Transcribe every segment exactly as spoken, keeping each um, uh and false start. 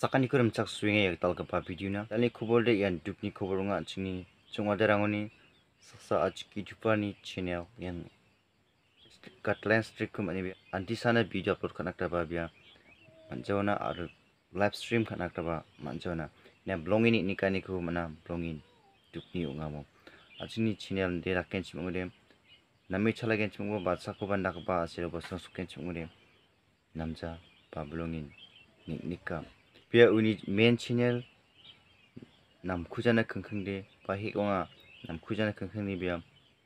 Sakani kurum chak swinge yak tal kapa video na tali kubol de yan dukni kubol nga chini chungwa derangoni saksa achiki jupani channel yan Katlan streak kum ani anti sana video upload kanak taba bia manjawana ar live stream kanak taba manjawana na blongin ini kani ku mana blongin dukni ungamo achini channel de raken chimungde nami chalagen chimungbo batsa ko banda ba asiro bosong suken chimungde namja ba blongin niknika bia uni main channel nam khujana khangkhangde ba hikonga nam khujana khangkhangni bia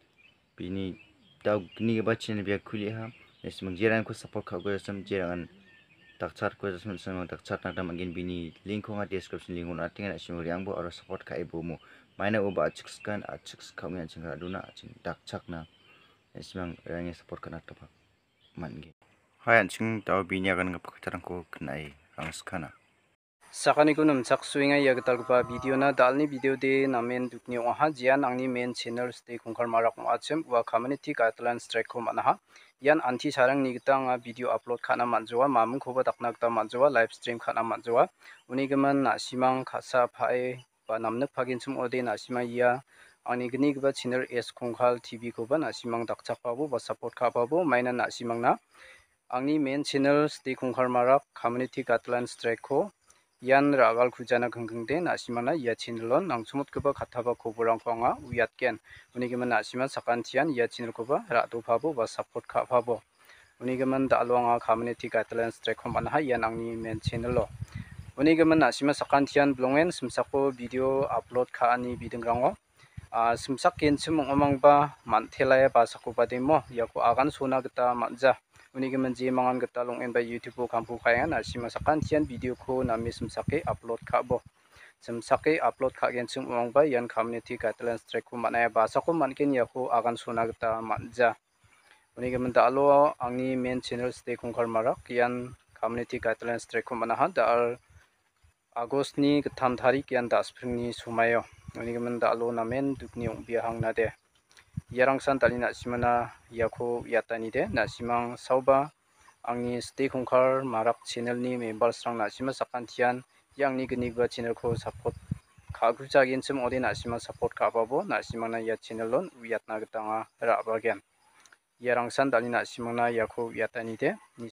bini daw gni ba channel bia khuli ha esmang jiran ko support khago sam jiran dakchar ko sam sam dakchar na dam again bini link ko nga description link on atinga asim riangbo aro support kai bomo maina uba achiks kan achiks khamya chinga aduna aching dakchak na esmang rangi support kana tapa mangi hayan ching daw bini agan nga paktarang ko knai rangskana Sakani ko num chak swinga yagtal pa video na dalni video de namen dukni oha jian angni main channel stay kongkar marak machem wa community guidelines strike ko manaha yan anti sarang ni gitang video upload khana manjowa mamung khoba daknak ta manjowa live stream khana manjowa unigaman nasimang khasa phae ba namnak phagin chum ode nasima ya angni gni gba channel s kongkhal tv ko ba nasimang dakchak pabo ba support kha pabo maina nasimang na angni main channel stay kongkar marak community guidelines strike ko yan ragal khujana khangkhangde nasimana ya channelon nangchumot koba khathaba khoborangko anga uyatken unigiman nasima sakantian ya channel koba rado phabo ba support kha phabo unigiman dalwanga community guidelines strike khomana yan angni main channel lo unigiman nasima sakantian blongen simsako video upload kha ani bidingrango a simsak kenchim ongmangba manthelaya ba sakoba demo yako agan sona gita manja unigiman je mangan gita longen ba youtube kampu khayan asima sakantian video ko nami simsake upload khabo simsake upload khagen chim ongba yan community guidelines strike ko manaya basa ko manken yako agan sona gita manja unigiman dalo angni main channel stay kongkar marak yan community guidelines strike ko manaha dal August ni ketam tarik yan daspringni sumayo unigiman dalo namen dukni ongbiya hangnade yarangsan tali nasimana yako yatani de nasimang sauba angni stay kongkar marak channel ni members rang nasima sakantian yang ni gnigba channel ko support khagujagin chum ode nasima support khapabo nasimangna ya channel lon uyatna gitanga rabagen yarangsan tali nasimangna yako yatani de